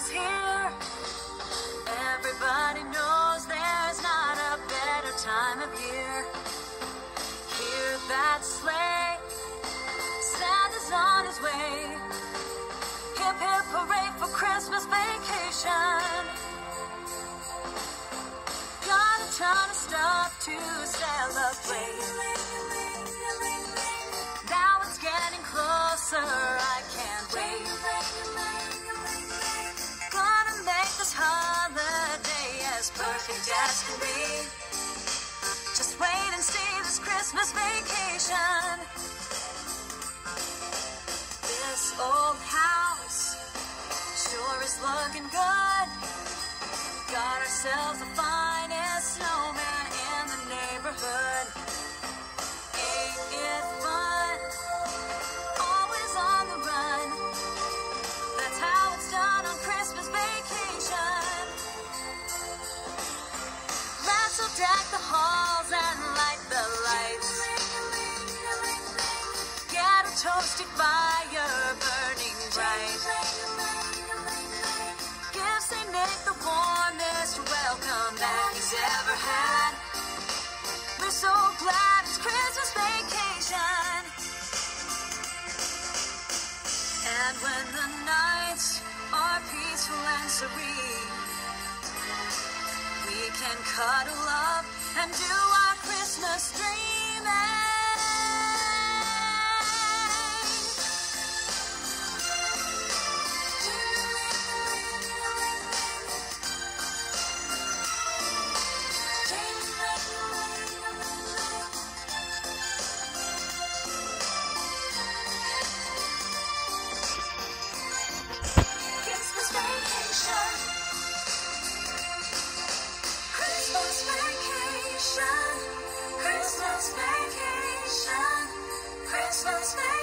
is here. Everybody knows there's not a better time of year. Hear that sleigh, Santa's on his way. Hip hip hooray for Christmas vacation. Got a ton of stuff to celebrate. Now it's getting closer, I can't wait. Gonna make this holiday as perfect as can be. Just wait and see this Christmas vacation. This old house sure is looking good. Got ourselves the finest snowman in the neighborhood. Ain't it fun? Always on the run. That's how it's done on Christmas vacation. Let's all deck the halls and light the lights. Get a toasty fire burning bright. Give St. Nick the warmest welcome that he's ever had. We're so glad it's Christmas vacation. And when the nights are peaceful and serene, we can cuddle up and do our Christmas dreaming. Christmas vacation, Christmas vacation.